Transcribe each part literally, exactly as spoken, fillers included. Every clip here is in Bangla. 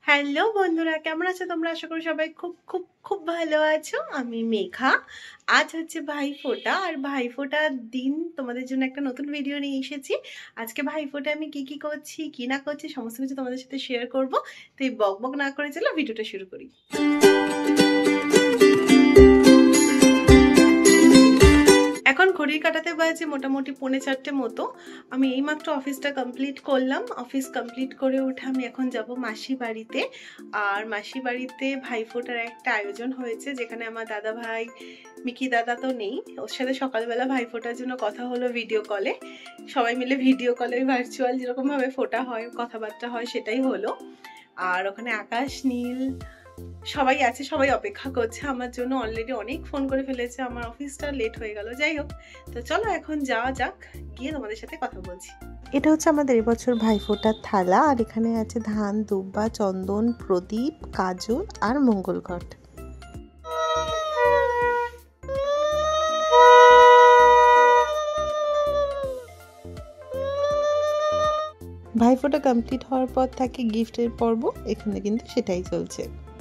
হ্যালো বন্ধুরা, কেমন আছো তোমরা? আশা করি সবাই খুব খুব খুব ভালো আছো। আমি মেঘা। আজ হচ্ছে ভাইফোঁটা, আর ভাইফোঁটার দিন তোমাদের জন্য একটা নতুন ভিডিও নিয়ে এসেছি। আজকে ভাইফোঁটা আমি কি কি করছি কি না করছি সমস্ত কিছু তোমাদের সাথে শেয়ার করব। তো এই বক বক না করে চলো ভিডিওটা শুরু করি। এখন ঘড়ির কাটাতে বাজে মোটামুটি পৌনে চারটে মতো। আমি এইমাত্র অফিসটা কমপ্লিট করলাম। অফিস কমপ্লিট করে উঠে আমি এখন যাব মাসি বাড়িতে। আর মাসি বাড়িতে ভাইফোঁটার একটা আয়োজন হয়েছে, যেখানে আমার দাদা ভাই মিকি দাদা তো নেই, ওর সাথে সকালবেলা ভাইফোঁটার জন্য কথা হলো ভিডিও কলে। সবাই মিলে ভিডিও কলে ভার্চুয়াল যেরকমভাবে ফোঁটা হয়, কথাবার্তা হয়, সেটাই হলো। আর ওখানে আকাশ নীল সবাই আছে, সবাই অপেক্ষা করছে আমার জন্য। অলরেডি অনেক ফোন করে ফেলেছে, আমার অফিসটা লেট হয়ে গেল। যাই হোক, তো চলো এখন যাওয়া যাক, গিয়ে তোমাদের সাথে কথা বলছি। এটা হচ্ছে আমাদের এবছর ভাইফোঁটার থালা, আর এখানে আছে ধান, দুব্বা, চন্দন, প্রদীপ, কাজল আর মঙ্গল ঘট। ভাইফোঁটা কমপ্লিট হওয়ার পর থাকে গিফটের পর্ব, এখানে কিন্তু সেটাই চলছে।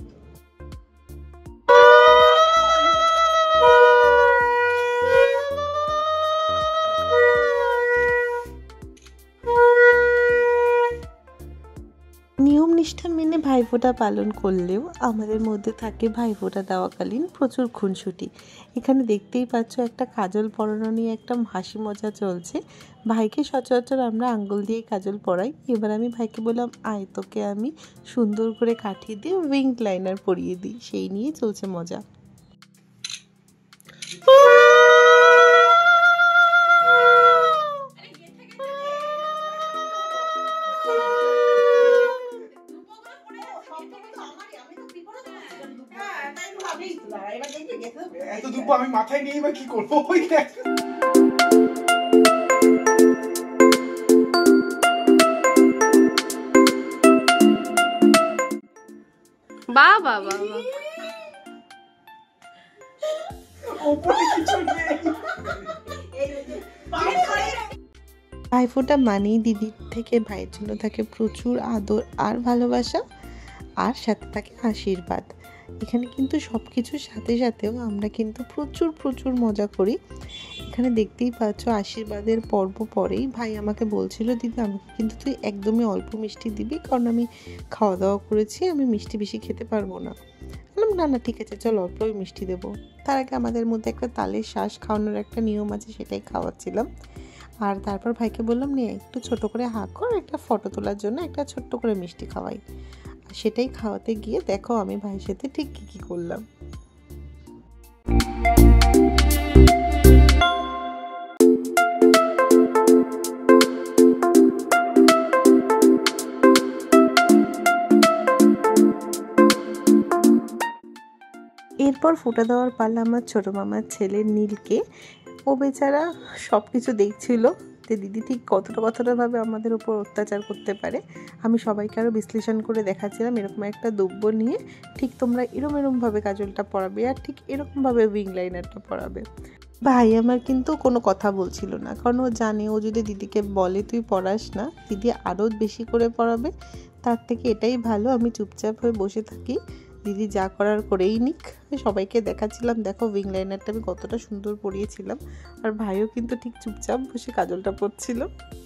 নিয়ম নিষ্ঠা মেনে ভাইফোঁটা পালন করলেও আমাদের মধ্যে থাকে ভাইফোঁটা দেওয়াকালীন প্রচুর খুনসুটি। এখানে দেখতেই পাচ্ছ একটা কাজল পরানো নিয়ে একটা হাসি মজা চলছে। ভাইকে সচরাচর আমরা আঙ্গুল দিয়ে কাজল পরাই, এবার আমি ভাইকে বললাম আয় তোকে আমি সুন্দর করে কাঠিয়ে দিয়ে উইং লাইনার পরিয়ে দিই, সেই নিয়ে চলছে মজা। এত দুব্ব আমি মাথায় নিয়ে এবার কি করবো? ওই বা বা বা ভাইফোঁটা মানেই দিদির থেকে ভাইয়ের জন্য থাকে প্রচুর আদর আর ভালোবাসা, আর সাথে থাকে আশীর্বাদ। এখানে কিন্তু সব কিছুর সাথে সাথেও আমরা কিন্তু প্রচুর প্রচুর মজা করি। এখানে দেখতেই পাচ্ছ আশীর্বাদের পর্ব পরেই ভাই আমাকে বলছিল দিদি আমাকে কিন্তু তুই একদমই অল্প মিষ্টি দিবি, কারণ আমি খাওয়া দাওয়া করেছি, আমি মিষ্টি বেশি খেতে পারবো না। বললাম না না ঠিক আছে চল অল্পই মিষ্টি দেবো। তার আগে আমাদের মধ্যে একটা তালের শ্বাস খাওয়ানোর একটা নিয়ম আছে, সেটাই খাওয়াচ্ছিলাম। আর তারপর ভাইকে বললাম নিয়ে একটু ছোট করে হাঁ কর, একটা ফটো তোলার জন্য একটা ছোট্ট করে মিষ্টি খাওয়াই। আর সেটাই খাওয়াতে গিয়ে দেখো আমি ভাইয়ের সাথে ঠিক কী কী করলাম। এরপর ফোঁটা দেওয়ার পালা আমার ছোটো মামার ছেলে নীলকে। ও বেচারা সব কিছু দেখছিল যে দিদি ঠিক কতটা কতটাভাবে আমাদের উপর অত্যাচার করতে পারে। আমি সবাইকে আরও বিশ্লেষণ করে দেখাচ্ছিলাম এরকম একটা দুব্ব নিয়ে ঠিক তোমরা এরম এরমভাবে কাজলটা পরাবে আর ঠিক এরকমভাবে উইং লাইনারটা পরাবে। ভাই আমার কিন্তু কোনো কথা বলছিল না, কারণ ও জানে ও যদি দিদিকে বলে তুই পড়াস না, দিদি আরও বেশি করে পড়াবে। তার থেকে এটাই ভালো আমি চুপচাপ হয়ে বসে থাকি, দিদি যা করার করেই নিক। সবাইকে দেখাচ্ছিলাম দেখো উইং লাইনারটা আমি কতটা সুন্দর পরিয়েছিলাম, আর ভাইও কিন্তু ঠিক চুপচাপ বসে কাজলটা পরছিল।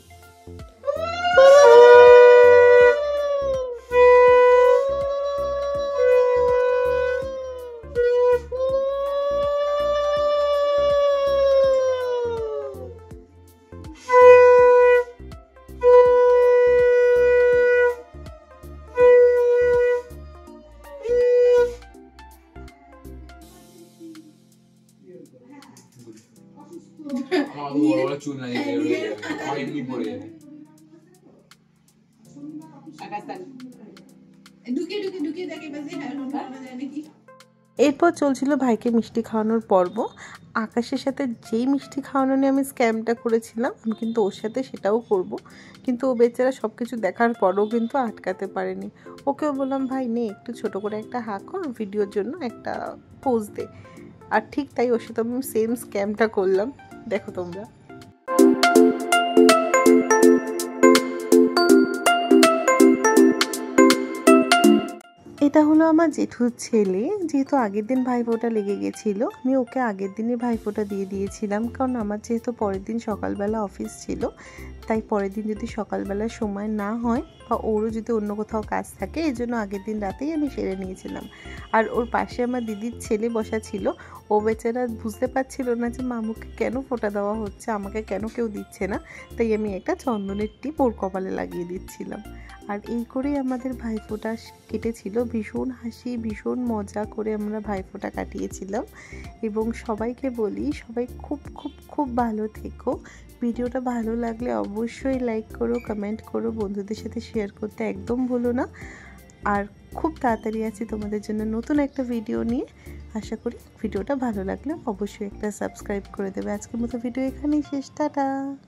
এরপর চলছিল ভাইকে মিষ্টি খাওয়ানোর পর্ব। আকাশের সাথে যেই মিষ্টি খাওয়ানো নিয়ে আমি স্ক্যামটা করেছিলাম, আমি কিন্তু ওর সাথে সেটাও করব, কিন্তু ও বেচারা সব কিছু দেখার পরও কিন্তু আটকাতে পারেনি। ওকেও বললাম ভাই নে একটু ছোট করে একটা হাঁ কর, ভিডিওর জন্য একটা পোজ দে। আর ঠিক তাই ওর সাথে আমি সেম স্ক্যামটা করলাম, দেখো তোমরা। এটা হলো আমার জেঠুর ছেলে, যেহেতু আগের দিন ভাইফোঁটা লেগে গেছিলো আমি ওকে আগের দিনই ভাইফোঁটা দিয়ে দিয়েছিলাম, কারণ আমার যেহেতু পরের দিন সকালবেলা অফিস ছিল, তাই পরের দিন যদি সকালবেলা সময় না হয় বা ওরও যদি অন্য কোথাও কাজ থাকে এই জন্য আগের দিন রাতেই আমি সেরে নিয়েছিলাম। আর ওর পাশে আমার দিদির ছেলে বসা ছিল, ও বেচারা বুঝতে পারছিল না যে মামুকে কেন ফোঁটা দেওয়া হচ্ছে, আমাকে কেন কেউ দিচ্ছে না, তাই আমি একটা চন্দনের টিপ ওর কপালে লাগিয়ে দিচ্ছিলাম। আর এই করেই আমাদের ভাইফোঁটা কেটেছিল, ভীষণ হাসি ভীষণ মজা করে আমরা ভাইফোঁটা কাটিয়েছিলাম। এবং সবাইকে বলি সবাই খুব খুব খুব ভালো থেকো। ভিডিওটা ভালো লাগলে অবশ্যই লাইক করো, কমেন্ট করো, বন্ধুদের সাথে শেয়ার করতে একদম ভুলো না। আর খুব তাড়াতাড়ি আছি তোমাদের জন্য নতুন একটা ভিডিও নিয়ে। আশা করি ভিডিওটা ভালো লাগলে অবশ্যই একটা সাবস্ক্রাইব করে দেবে। আজকের মতো ভিডিও এখানেই শেষ, টাটা।